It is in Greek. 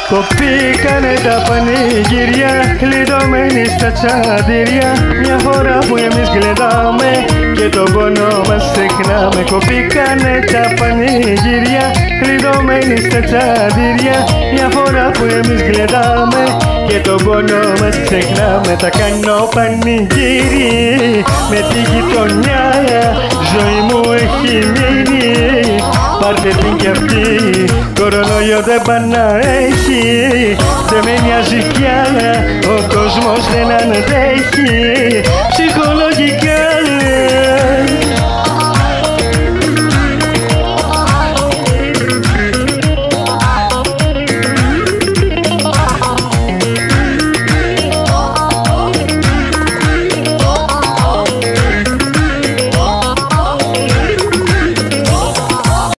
Κοπήκανε τα πανηγύρια, κλειδωμένοι στα τσαντήρια. Μια φορά που εμείς γλεντάμε και τον πόνο μας ξεχνάμε. Κοπήκανε τα πανηγύρια, κλειδωμένοι στα τσαντήρια. Μια φορά που εμείς γλεντάμε και τον πόνο μας ξεχνάμε. Τα κάνω πανηγύρι με τη γειτονιά, ζωή μου έχει μείνει. Πάρτε την κι αυτή, κορονοϊό δεν πά' να έχει. Δεν με νοιάζει πια, ο κόσμος δεν αντέχει. Ψυχολογικά